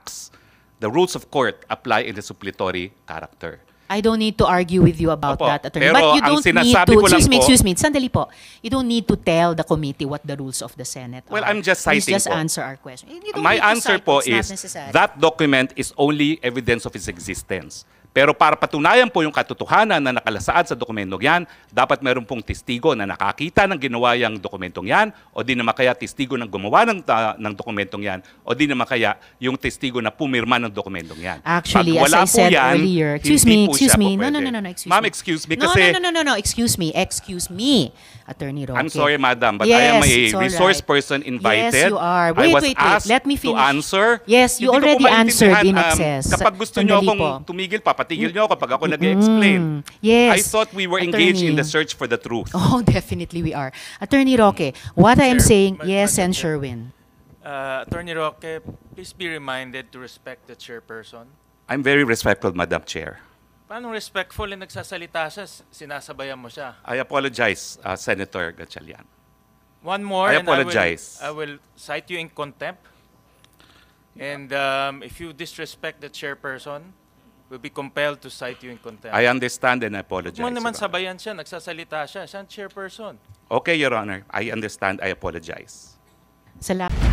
facts. The rules of court apply in the suppletory character. I don't need to argue with you about Opo. that, Attorney. Pero But you ang don't need sinasabi to, ko lang po- excuse me, sandali po. You don't need to tell the committee what the rules of the Senate Well, are. I'm just Please citing just po. answer our question. You don't My need to answer cite po what's not is necessary. that document is only evidence of its existence. Pero para patunayan po yung katotohanan na nakalasaad sa dokumentong yan, dapat meron pong testigo na nakakita ng ginawa yung dokumentong yan, o di naman kaya testigo ng gumawa ng dokumentong yan, o di naman kaya yung testigo na pumirma ng dokumentong yan. Actually, Pag as wala I po said yan, earlier, hindi po siya po No, pwede. excuse Ma'am, me. excuse me No, kasi... No, excuse me, Attorney Roque. I'm sorry, madam, but Yes, I am a it's all resource right. person invited. Yes, you are. I was Wait. asked Let me to finish. answer. Yes, you Hindi ko po already answered in maintindihan, excess. Kapag gusto nyo Sandali akong po. tumigil, papatigil nyo ako kapag ako nag-explain. Yes. I thought we were engaged in Attorney. the search for the truth. Oh, definitely we are. Attorney Roque, what I am Chair, saying, Ma- yes, Madam and Chair. Sherwin. Attorney Roque, please be reminded to respect the chairperson. I'm very respectful, Madam Chair. Paano respectful na nagsasalita siya, sinasabayan mo siya? I apologize, Senator Gatchalian. One more, I and apologize. I will cite you in contempt. And if you disrespect the chairperson, we'll be compelled to cite you in contempt. I understand and I apologize. Huwag mo naman Your Honor. sabayan siya, nagsasalita siya, siya ang chairperson. Okay, Your Honor. I understand. I apologize. Salamat.